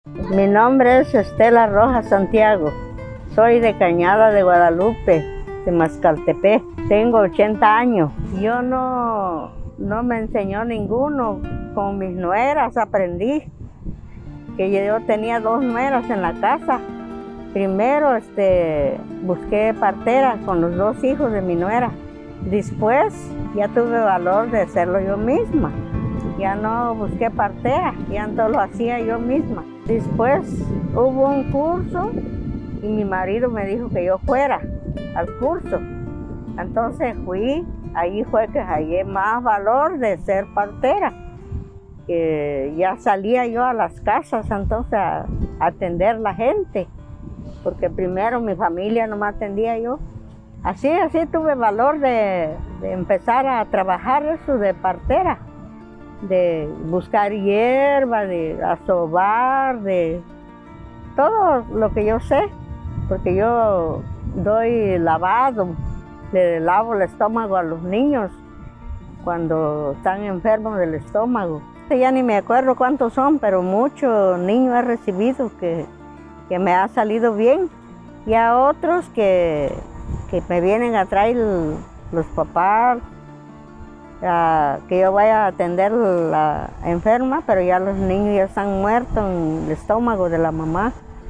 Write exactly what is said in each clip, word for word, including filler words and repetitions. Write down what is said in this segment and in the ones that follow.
Mi nombre es Estela Rojas Santiago. Soy de Cañada de Guadalupe, de Mascaltepec. Tengo ochenta años. Yo no, no me enseñó ninguno. Con mis nueras aprendí. Que yo tenía dos nueras en la casa. Primero este, busqué partera con los dos hijos de mi nuera. Después ya tuve valor de hacerlo yo misma. Ya no busqué partera, ya todo lo hacía yo misma. Después hubo un curso y mi marido me dijo que yo fuera al curso. Entonces fui, ahí fue que hallé más valor de ser partera. Que ya salía yo a las casas entonces a, a atender la gente, porque primero mi familia no me atendía yo. Así, así tuve valor de, de empezar a trabajar eso de partera, de buscar hierba, de asobar, de todo lo que yo sé, porque yo doy lavado, le lavo el estómago a los niños cuando están enfermos del estómago. Ya ni me acuerdo cuántos son, pero muchos niños he recibido que, que me ha salido bien, y a otros que, que me vienen a traer los papás, a, que yo vaya a atender la enferma, pero ya los niños ya están muertos en el estómago de la mamá.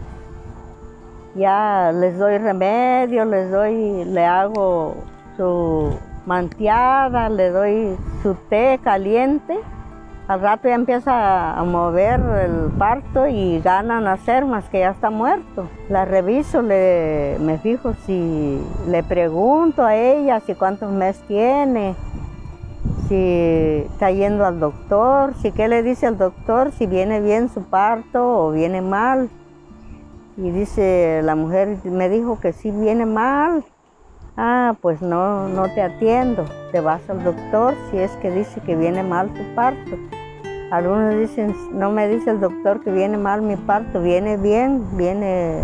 Ya les doy remedio, les doy, le hago su manteada, le doy su té caliente. Al rato ya empieza a mover el parto y gana a nacer, más que ya está muerto. La reviso, le, me fijo si le pregunto a ella si cuántos meses tiene, si está yendo al doctor, si qué le dice al doctor, si viene bien su parto o viene mal. Y dice la mujer, me dijo que sí viene mal. Ah, pues no, no te atiendo, te vas al doctor si es que dice que viene mal tu parto. Algunos dicen, no me dice el doctor que viene mal mi parto, viene bien, viene,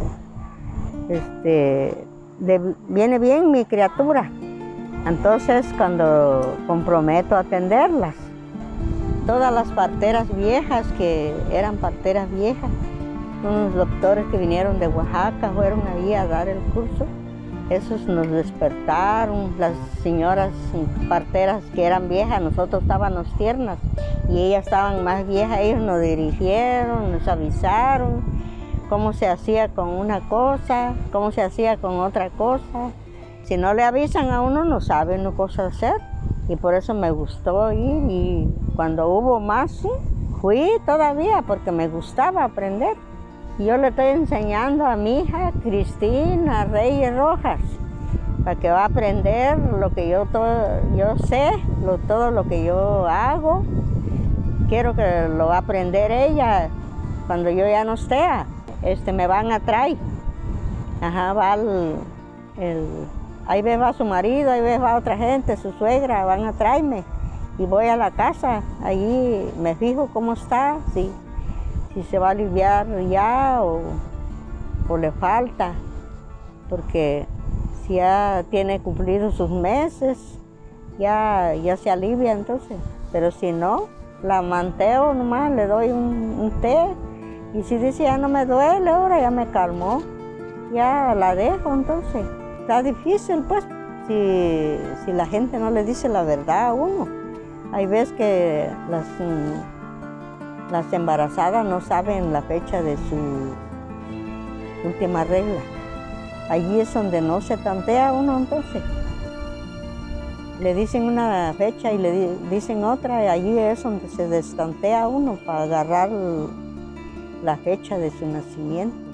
este, de, viene bien mi criatura. Entonces cuando comprometo a atenderlas, todas las parteras viejas que eran parteras viejas, unos doctores que vinieron de Oaxaca, fueron ahí a dar el curso. Esos nos despertaron, las señoras parteras que eran viejas, nosotros estábamos tiernas y ellas estaban más viejas, ellos nos dirigieron, nos avisaron cómo se hacía con una cosa, cómo se hacía con otra cosa. Si no le avisan a uno, no sabe una cosa hacer, y por eso me gustó ir, y cuando hubo más, sí, fui todavía porque me gustaba aprender. Yo le estoy enseñando a mi hija Cristina Reyes Rojas, para que va a aprender lo que yo, todo, yo sé, lo, todo lo que yo hago. Quiero que lo va a aprender ella cuando yo ya no esté. Este, me van a traer. Ajá, va el, el, ahí ve va su marido, ahí ve va otra gente, su suegra, van a traerme. Y voy a la casa, allí me fijo cómo está, sí. Si se va a aliviar ya o, o le falta, porque si ya tiene cumplido sus meses, ya, ya se alivia entonces. Pero si no, la manteo nomás, le doy un, un té, y si dice ya no me duele, ahora ya me calmó, ya la dejo entonces. Está difícil pues, si, si la gente no le dice la verdad a uno. Hay veces que las... Las embarazadas no saben la fecha de su última regla. Allí es donde no se tantea uno entonces. Le dicen una fecha y le di dicen otra, y allí es donde se destantea uno para agarrar la fecha de su nacimiento.